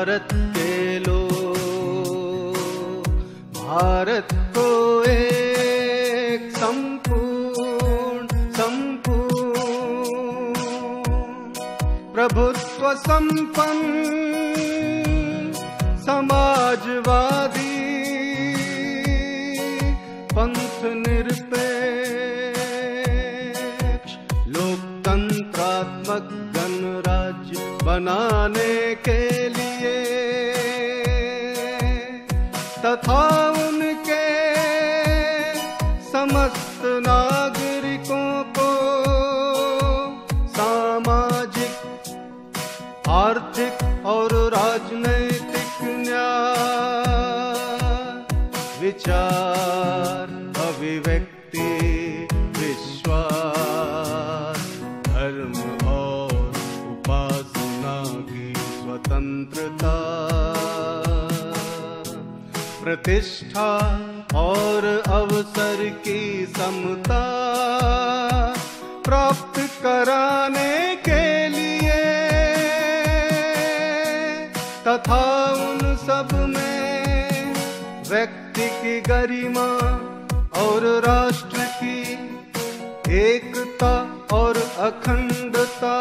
भारत के लोग भारत को एक संपूर्ण प्रभुत्व संपन्न समाजवादी पंथ निरपेक्ष लोकतंत्रात्मक गणराज्य बनाने के लिए तथा उनके समस्त नागरिकों को सामाजिक आर्थिक और राजनैतिक न्याय विचार अभिव्यक्ति विश्वास धर्म और उपासना की स्वतंत्रता प्रतिष्ठा और अवसर की समता प्राप्त कराने के लिए तथा उन सब में व्यक्ति की गरिमा और राष्ट्र की एकता और अखंडता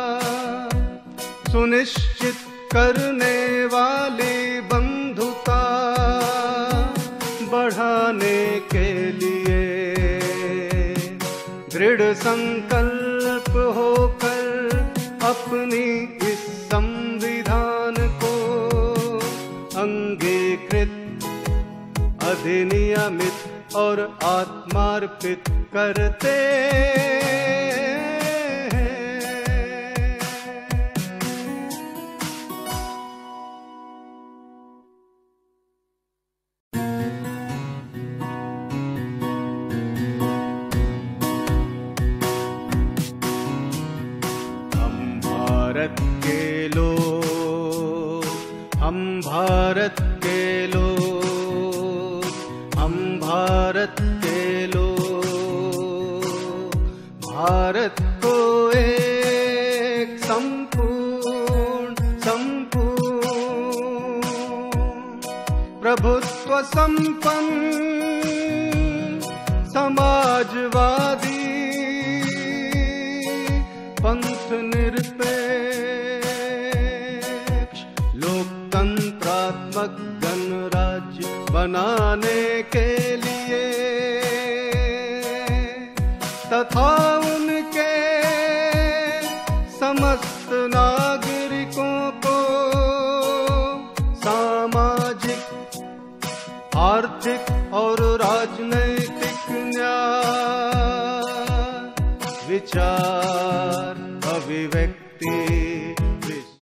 सुनिश्चित करने वाली बंधुता बढ़ाने के लिए दृढ़ संकल्प होकर अपनी इस संविधान को अंगीकृत अधिनियमित और आत्मार्पित करते भारत के लोग हम भारत के लोग हम भारत के लोग भारत को एक संपूर्ण प्रभुत्व संपन्न समाजवादी पंथ निरपेक्ष लोकतंत्रात्मक गणराज्य बनाने के लिए तथा उनके समस्त नागरिकों को सामाजिक आर्थिक और राजनैतिक न्याय विचार अभिव्यक्ति